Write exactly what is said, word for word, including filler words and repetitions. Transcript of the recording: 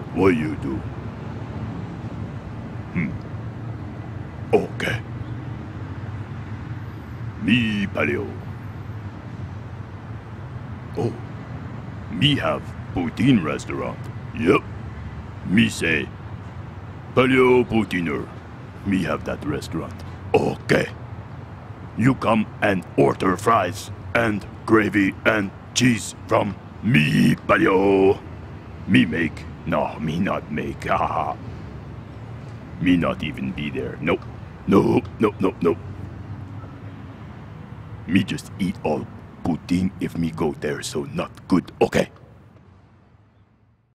What you do? Hmm. Okay. Me Palio. Oh. Me have Poutine restaurant. Yep. Me say. Palio Poutiner. Me have that restaurant. Okay. You come and order fries and gravy and cheese from me Palio. Me make. No, me not make. Haha. Me not even be there. Nope. Nope. Nope. Nope. Nope. Me just eat all poutine if me go there, so not good. Okay.